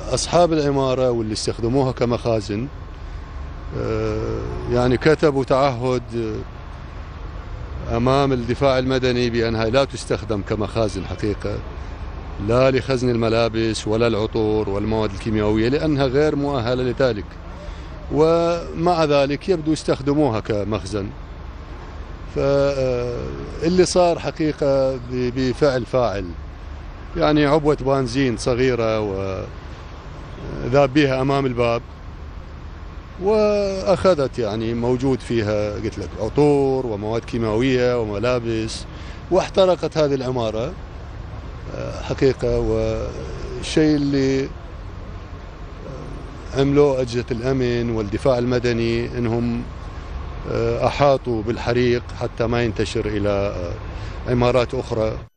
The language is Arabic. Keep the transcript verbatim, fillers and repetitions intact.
أصحاب العمارة واللي استخدموها كمخازن يعني كتبوا تعهد أمام الدفاع المدني بأنها لا تستخدم كمخازن حقيقة، لا لخزن الملابس ولا العطور والمواد الكيميائية، لأنها غير مؤهلة لذلك. ومع ذلك يبدو استخدموها كمخزن. فاللي صار حقيقة بفعل فاعل، يعني عبوة بنزين صغيرة وذاب بها أمام الباب، وأخذت يعني موجود فيها قلت لك عطور ومواد كيماوية وملابس، واحترقت هذه العمارة حقيقة. والشيء اللي عملوه أجهزة الأمن والدفاع المدني أنهم أحاطوا بالحريق حتى ما ينتشر إلى عمارات أخرى.